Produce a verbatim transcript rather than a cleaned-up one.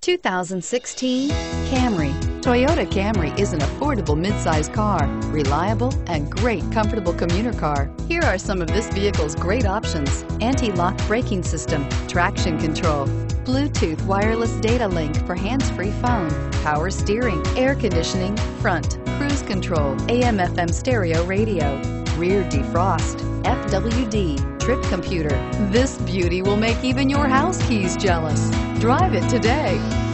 two thousand sixteen Camry. Toyota Camry is an affordable midsize car, reliable and great comfortable commuter car. Here are some of this vehicle's great options: anti-lock braking system, traction control, Bluetooth wireless data link for hands-free phone, power steering, air conditioning, front, cruise control, A M F M stereo radio, rear defrost, F W D, trip computer. This beauty will make even your house keys jealous. Drive it today.